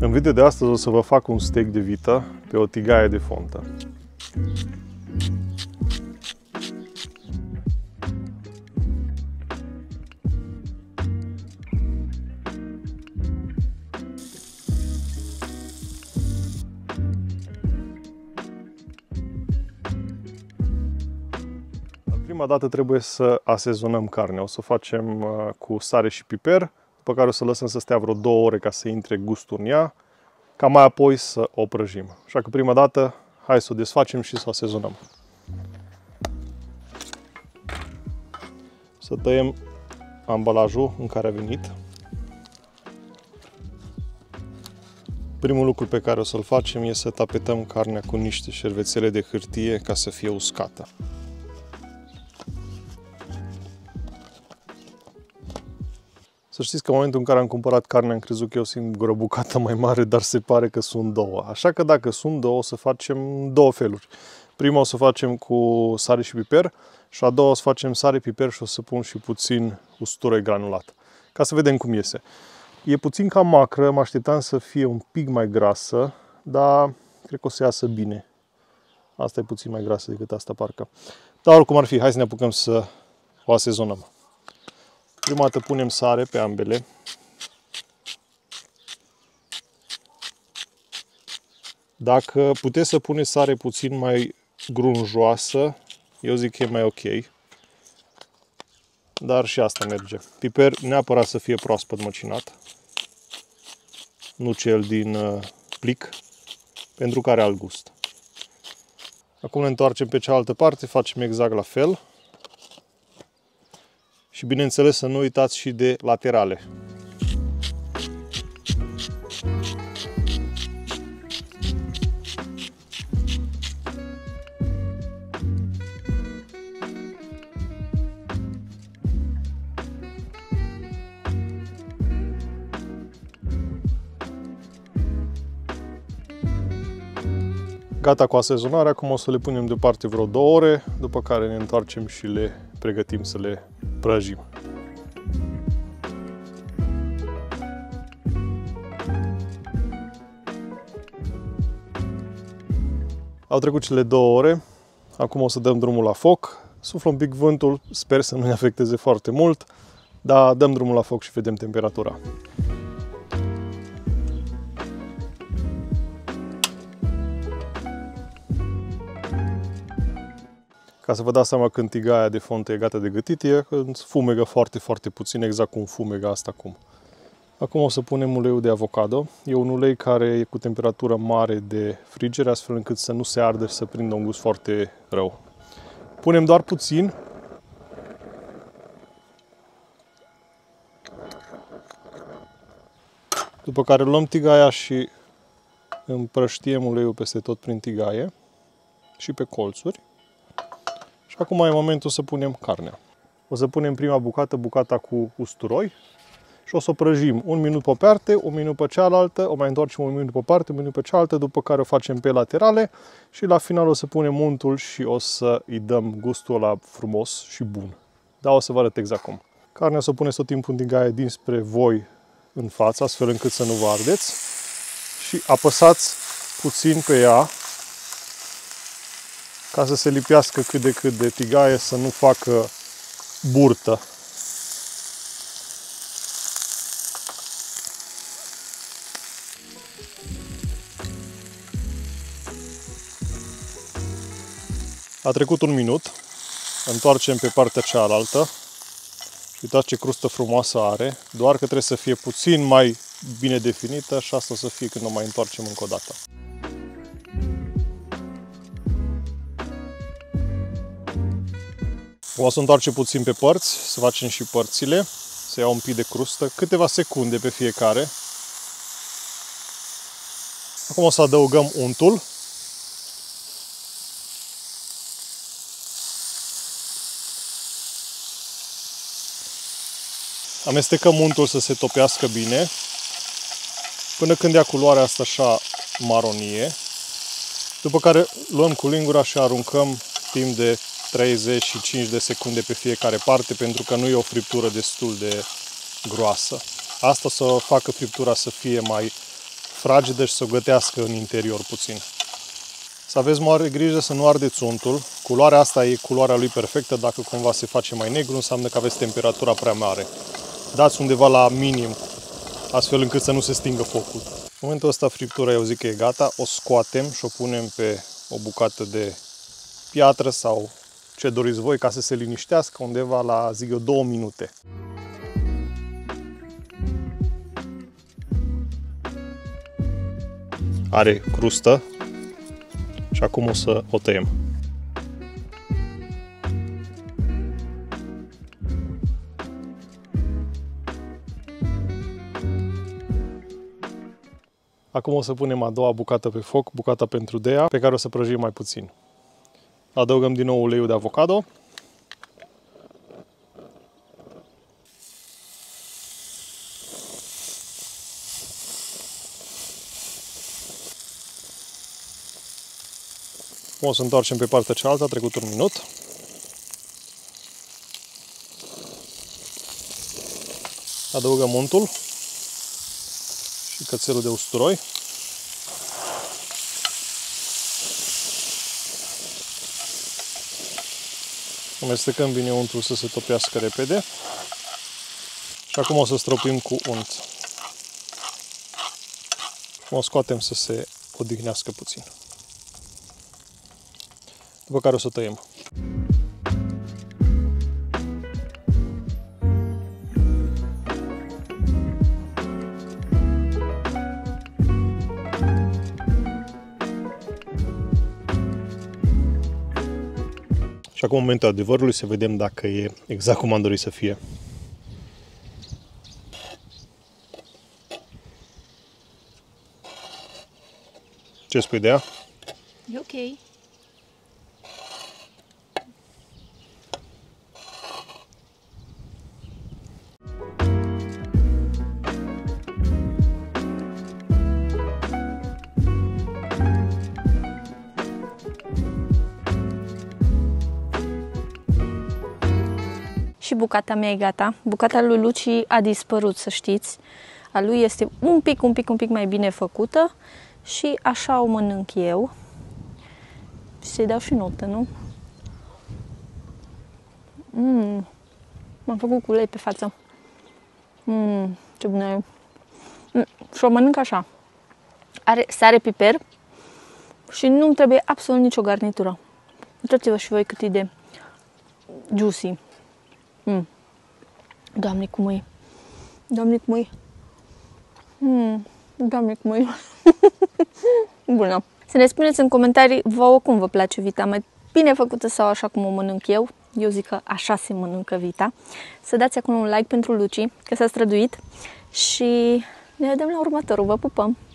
În video de astăzi o să vă fac un steak de vită pe o tigaie de fontă. Prima dată trebuie să asezonăm carnea. O să o facem cu sare și piper, după care o să lăsăm să stea vreo 2 ore ca să intre gustul în ea, ca mai apoi să o prăjim. Așa că prima dată, hai să o desfacem și să o asezonăm. Să tăiem ambalajul în care a venit. Primul lucru pe care o să-l facem este să tapetăm carnea cu niște șervețele de hârtie ca să fie uscată. Să știți că în momentul în care am cumpărat carne am crezut că e o singură bucată mai mare, dar se pare că sunt 2. Așa că dacă sunt 2, o să facem 2 feluri. Prima o să facem cu sare și piper și a doua o să facem sare, piper și o să pun și puțin usturoi granulat. Ca să vedem cum iese. E puțin cam macră, mă așteptam să fie un pic mai grasă, dar cred că o să iasă bine. Asta e puțin mai grasă decât asta parcă. Dar oricum ar fi, hai să ne apucăm să o asezonăm. Prima dată punem sare pe ambele. Dacă puteți să puneți sare puțin mai grunjoasă, eu zic că e mai ok. Dar și asta merge. Piper neapărat să fie proaspăt măcinat. Nu cel din plic, pentru că are alt gust. Acum ne întoarcem pe cealaltă parte, facem exact la fel. Și bineînțeles să nu uitați și de laterale. Gata cu asezonarea, acum o să le punem deoparte vreo 2 ore, după care ne întoarcem și le pregătim să le prăjim. Au trecut cele 2 ore, acum o să dăm drumul la foc. Suflă un pic vântul, sper să nu ne afecteze foarte mult, dar dăm drumul la foc și vedem temperatura. Ca să vă dați seama când tigaia de fontă e gata de gătit, e când fumegă foarte, foarte puțin, exact cum fumegă asta acum. Acum o să punem uleiul de avocado. E un ulei care e cu temperatură mare de frigere, astfel încât să nu se ardă și să prindă un gust foarte rău. Punem doar puțin. După care luăm tigaia și împrăștiem uleiul peste tot prin tigaie și pe colțuri. Și acum e momentul să punem carnea. O să punem prima bucată, bucata cu usturoi și o să o prăjim 1 minut pe o parte, 1 minut pe cealaltă, o mai întoarcem 1 minut pe o parte, 1 minut pe cealaltă, după care o facem pe laterale și la final o să punem untul și o să îi dăm gustul ăla frumos și bun. Da, o să vă arăt exact cum. Carnea o să o puneți tot timpul în tigaie dinspre voi în față, astfel încât să nu vă ardeți și apăsați puțin pe ea ca să se lipească cât de cât de tigaie, să nu facă burtă. A trecut 1 minut, întoarcem pe partea cealaltă și uitați ce crustă frumoasă are, doar că trebuie să fie puțin mai bine definită și asta o să fie când o mai întoarcem încă o dată. O să întoarcem puțin pe părți, să facem și părțile, să iau un pic de crustă, câteva secunde pe fiecare. Acum o să adăugăm untul. Amestecăm untul să se topească bine, până când ia culoarea asta așa maronie. După care luăm cu lingura și aruncăm timp de 35 de secunde pe fiecare parte, pentru că nu e o friptură destul de groasă. Asta să facă friptura să fie mai fragedă și să o gătească în interior puțin. Să aveți mare grijă să nu ardeți untul. Culoarea asta e culoarea lui perfectă. Dacă cumva se face mai negru, înseamnă că aveți temperatura prea mare. Dați undeva la minim, astfel încât să nu se stingă focul. În momentul ăsta friptura eu zic că e gata. O scoatem și o punem pe o bucată de piatră sau ce doriți voi ca să se liniștească undeva la, zic eu, 2 minute. Are crustă și acum o să o tăiem. Acum o să punem a doua bucată pe foc, bucata pentru Dea, pe care o să prăjim mai puțin. Adăugăm din nou uleiul de avocado. O să întoarcem pe partea cealaltă, a trecut 1 minut. Adăugăm untul și cățelul de usturoi. Amestecăm bine untul să se topească repede. Și acum o să stropim cu unt. O scoatem să se odihnească puțin. După care o să tăiem. Și acum momentul adevărului, să vedem dacă e exact cum am dorit să fie. Ce spui de ea? E ok. Și bucata mea e gata. Bucata lui Luci a dispărut, să știți. A lui este un pic mai bine făcută și așa o mănânc eu. Și să-i dau și notă, nu? M-am făcut cu ulei pe față. Ce bună e. Și o mănânc așa. Are sare, piper și nu-mi trebuie absolut nicio garnitură. Uitați-vă și voi cât e de juicy. Doamne, cum e. Doamne, cum e. Doamne, cum e. Bună. Să ne spuneți în comentarii vouă cum vă place vita, mai bine făcută sau așa cum o mănânc eu. Eu zic că așa se mănâncă vita. Să dați acolo un like pentru Luci, că s-a străduit și ne vedem la următorul. Vă pupăm!